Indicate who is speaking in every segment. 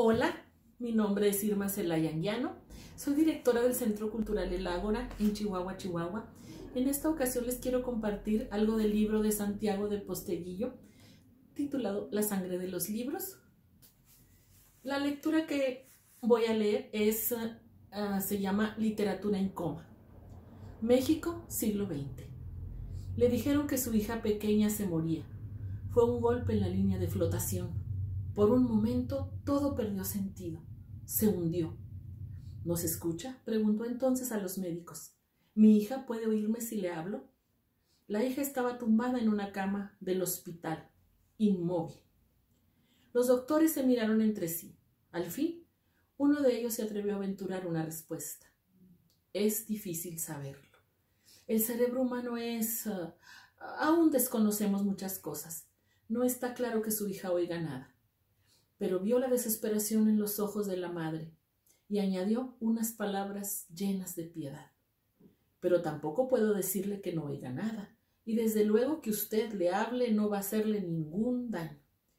Speaker 1: Hola, mi nombre es Irma Celaya Anguiano, soy directora del Centro Cultural El Ágora en Chihuahua, Chihuahua. En esta ocasión les quiero compartir algo del libro de Santiago de Posteguillo, titulado La sangre de los libros. La lectura que voy a leer se llama Literatura en coma. México, siglo XX. Le dijeron que su hija pequeña se moría. Fue un golpe en la línea de flotación. Por un momento todo perdió sentido. Se hundió. ¿Nos escucha?, preguntó entonces a los médicos. ¿Mi hija puede oírme si le hablo? La hija estaba tumbada en una cama del hospital, inmóvil. Los doctores se miraron entre sí. Al fin, uno de ellos se atrevió a aventurar una respuesta. Es difícil saberlo. El cerebro humano aún desconocemos muchas cosas. No está claro que su hija oiga nada. Pero vio la desesperación en los ojos de la madre y añadió unas palabras llenas de piedad. Pero tampoco puedo decirle que no oiga nada, y desde luego que usted le hable no va a hacerle ningún daño.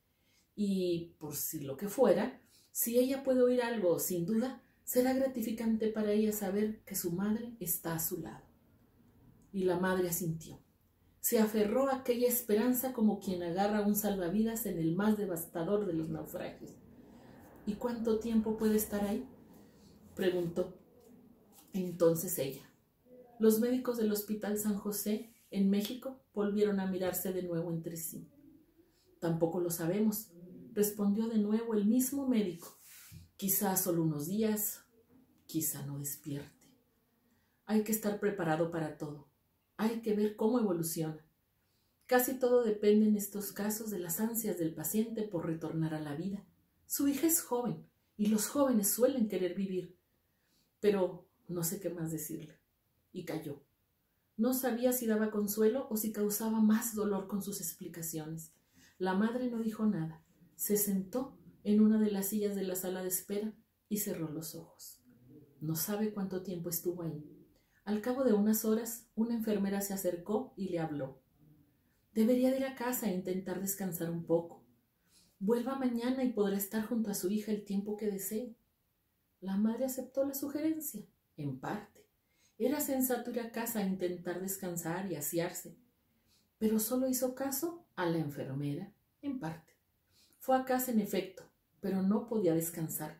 Speaker 1: Y por si lo que fuera, si ella puede oír algo, sin duda, será gratificante para ella saber que su madre está a su lado. Y la madre asintió. Se aferró a aquella esperanza como quien agarra un salvavidas en el más devastador de los naufragios. ¿Y cuánto tiempo puede estar ahí?, preguntó entonces ella. Los médicos del Hospital San José, en México, volvieron a mirarse de nuevo entre sí. Tampoco lo sabemos, respondió de nuevo el mismo médico. Quizá solo unos días, quizá no despierte. Hay que estar preparado para todo. Hay que ver cómo evoluciona. Casi todo depende en estos casos de las ansias del paciente por retornar a la vida. Su hija es joven y los jóvenes suelen querer vivir. Pero no sé qué más decirle. Y calló. No sabía si daba consuelo o si causaba más dolor con sus explicaciones. La madre no dijo nada. Se sentó en una de las sillas de la sala de espera y cerró los ojos. No sabe cuánto tiempo estuvo ahí. Al cabo de unas horas, una enfermera se acercó y le habló. Debería de ir a casa e intentar descansar un poco. Vuelva mañana y podrá estar junto a su hija el tiempo que desee. La madre aceptó la sugerencia, en parte. Era sensato ir a casa a intentar descansar y asearse, pero solo hizo caso a la enfermera, en parte. Fue a casa en efecto, pero no podía descansar.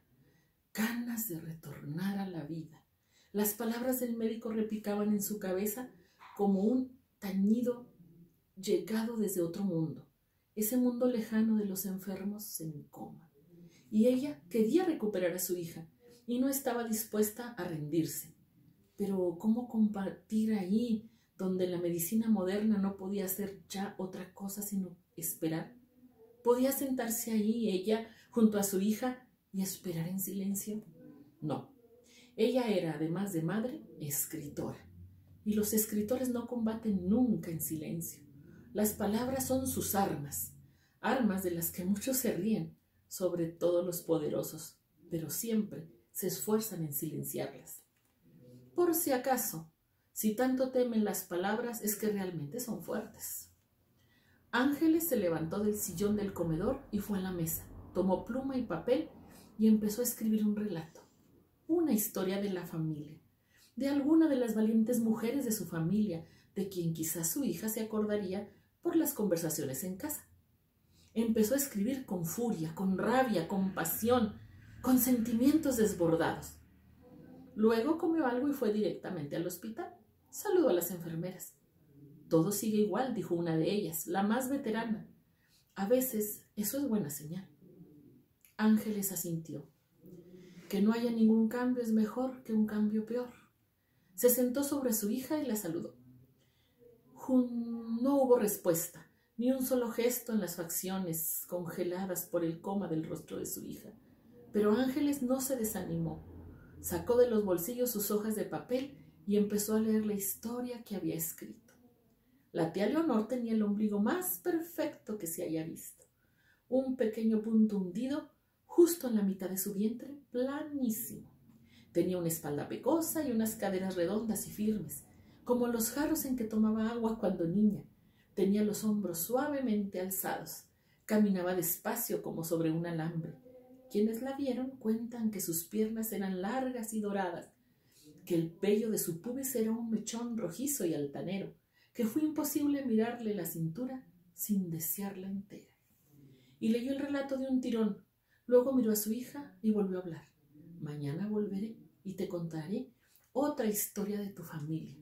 Speaker 1: Ganas de retornar a la vida. Las palabras del médico repicaban en su cabeza como un tañido llegado desde otro mundo, ese mundo lejano de los enfermos en coma. Y ella quería recuperar a su hija y no estaba dispuesta a rendirse. Pero ¿cómo compartir ahí, donde la medicina moderna no podía hacer ya otra cosa sino esperar? ¿Podía sentarse allí ella junto a su hija y esperar en silencio? No. Ella era, además de madre, escritora. Y los escritores no combaten nunca en silencio. Las palabras son sus armas, armas de las que muchos se ríen, sobre todo los poderosos, pero siempre se esfuerzan en silenciarlas. Por si acaso, si tanto temen las palabras, es que realmente son fuertes. Ángeles se levantó del sillón del comedor y fue a la mesa. Tomó pluma y papel y empezó a escribir un relato. Una historia de la familia, de alguna de las valientes mujeres de su familia, de quien quizás su hija se acordaría por las conversaciones en casa. Empezó a escribir con furia, con rabia, con pasión, con sentimientos desbordados. Luego comió algo y fue directamente al hospital. Saludó a las enfermeras. Todo sigue igual, dijo una de ellas, la más veterana. A veces eso es buena señal. Ángeles asintió. Que no haya ningún cambio es mejor que un cambio peor. Se sentó sobre su hija y la saludó. No hubo respuesta, ni un solo gesto en las facciones congeladas por el coma del rostro de su hija. Pero Ángeles no se desanimó. Sacó de los bolsillos sus hojas de papel y empezó a leer la historia que había escrito. La tía Leonor tenía el ombligo más perfecto que se haya visto. Un pequeño punto hundido justo en la mitad de su vientre, planísimo. Tenía una espalda pecosa y unas caderas redondas y firmes, como los jarros en que tomaba agua cuando niña. Tenía los hombros suavemente alzados. Caminaba despacio como sobre un alambre. Quienes la vieron cuentan que sus piernas eran largas y doradas, que el vello de su pubis era un mechón rojizo y altanero, que fue imposible mirarle la cintura sin desearla entera. Y leyó el relato de un tirón, luego miró a su hija y volvió a hablar. Mañana volveré y te contaré otra historia de tu familia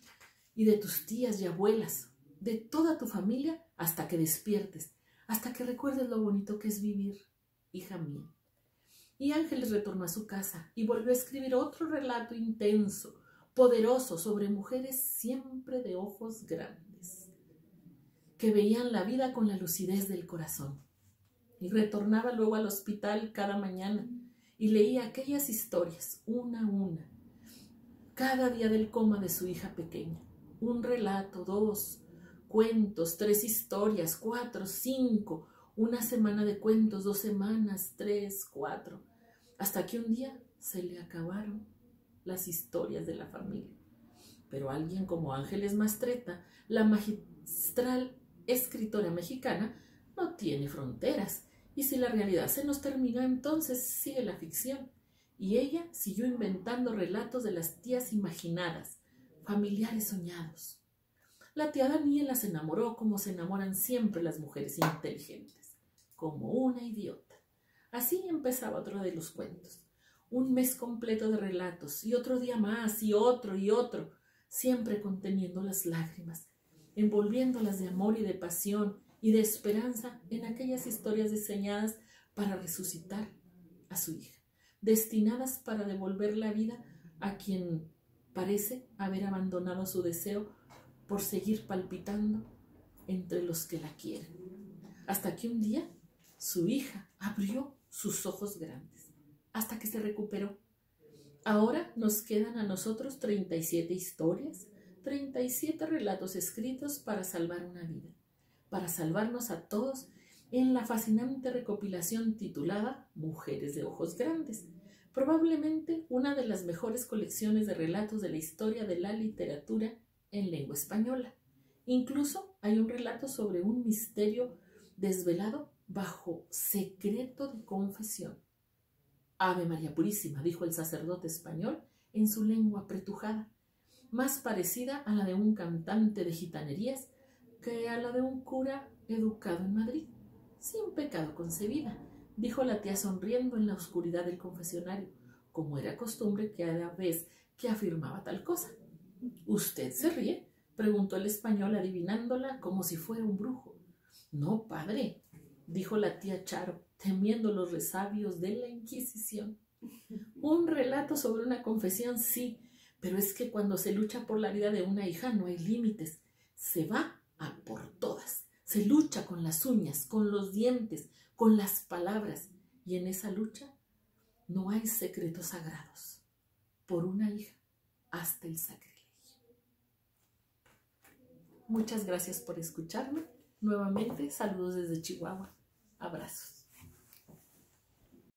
Speaker 1: y de tus tías y abuelas, de toda tu familia hasta que despiertes, hasta que recuerdes lo bonito que es vivir, hija mía. Y Ángeles retornó a su casa y volvió a escribir otro relato intenso, poderoso, sobre mujeres siempre de ojos grandes, que veían la vida con la lucidez del corazón. Y retornaba luego al hospital cada mañana y leía aquellas historias, una a una, cada día del coma de su hija pequeña. Un relato, 2 cuentos, 3 historias, 4, 5, una semana de cuentos, 2 semanas, 3, 4, hasta que un día se le acabaron las historias de la familia. Pero alguien como Ángeles Mastretta, la magistral escritora mexicana, no tiene fronteras, y si la realidad se nos termina, entonces sigue la ficción. Y ella siguió inventando relatos de las tías imaginadas, familiares soñados. La tía Daniela se enamoró como se enamoran siempre las mujeres inteligentes, como una idiota. Así empezaba otro de los cuentos. Un mes completo de relatos, y otro día más, y otro, siempre conteniendo las lágrimas, envolviéndolas de amor y de pasión y de esperanza en aquellas historias diseñadas para resucitar a su hija, destinadas para devolver la vida a quien parece haber abandonado su deseo por seguir palpitando entre los que la quieren. Hasta que un día su hija abrió sus ojos grandes, hasta que se recuperó. Ahora nos quedan a nosotros 37 historias, 37 relatos escritos para salvar una vida, para salvarnos a todos en la fascinante recopilación titulada Mujeres de Ojos Grandes, probablemente una de las mejores colecciones de relatos de la historia de la literatura en lengua española. Incluso hay un relato sobre un misterio desvelado bajo secreto de confesión. Ave María Purísima, dijo el sacerdote español en su lengua apretujada, más parecida a la de un cantante de gitanerías que a la de un cura educado en Madrid. Sin pecado concebida, dijo la tía sonriendo en la oscuridad del confesionario, como era costumbre cada vez que afirmaba tal cosa. ¿Usted se ríe?, preguntó el español adivinándola como si fuera un brujo. No, padre, dijo la tía Charo, temiendo los resabios de la Inquisición. Un relato sobre una confesión, sí, pero es que cuando se lucha por la vida de una hija no hay límites. Se va a por todas. Se lucha con las uñas, con los dientes, con las palabras. Y en esa lucha no hay secretos sagrados. Por una hija, hasta el sacrilegio. Muchas gracias por escucharme. Nuevamente, saludos desde Chihuahua. Abrazos.